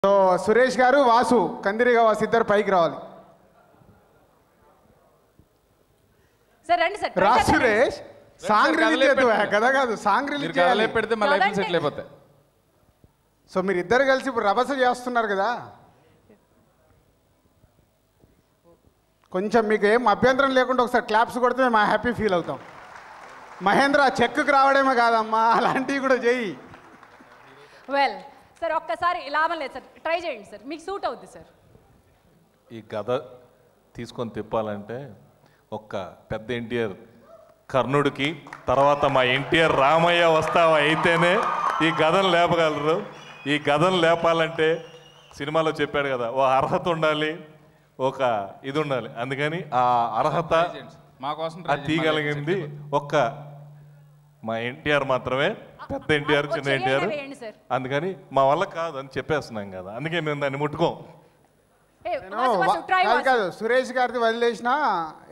So Suresh గారు వాసు కందిరిగా వాసు ఇద్దరు పైకి రావాలి. సార్ రండి సార్. రా సురేష్, సాంగ్ రిలీజ్ చేద్దాం కదా, కాదు సాంగ్ రిలీజ్ చేయాలి. పెడితే మా లైఫ్ సెటిల్ అయిపోతాయి. సో మీరు ఇద్దరు కలిసి ఇప్పుడు రభస చేస్తున్నారు కదా, కొంచెం మీకు ఏం అభ్యంతరం లేకుండా ఒకసారి క్లాప్స్ కొడితే మేము హ్యాపీ ఫీల్ అవుతాం. మహేంద్ర చెక్కుకు రావడమే కాదమ్మా, అలాంటివి కూడా చెయ్యి. వెల్ సార్ ఒక్కసారి లాభం లేదు సార్, ట్రై చేయండి సార్, మీకు సూట్ అవుద్ది సార్. ఈ గద తీసుకొని తిప్పాలంటే ఒక్క పెద్ద ఎన్టీఆర్ కర్ణుడికి తర్వాత మా ఎన్టీఆర్ రామయ్య వస్తావా అయితేనే ఈ గదను లేపగలరు. ఈ గదను లేపాలంటే సినిమాలో చెప్పాడు కదా, ఓ అర్హత ఉండాలి, ఒక ఇది ఉండాలి. అందుకని ఆ అర్హత మా కోసం తీయగలిగింది ఒక్క మా ఎన్టీఆర్ మాత్రమే, పెద్ద ఎన్టీఆర్ చిన్న ఎన్టీఆర్. అందుకని మా వల్ల కాదు అని చెప్పేస్తున్నాం కదా, అందుకే మేము దాన్ని ముట్టుకోం. కాదు సురేష్ గారిది వదిలేసిన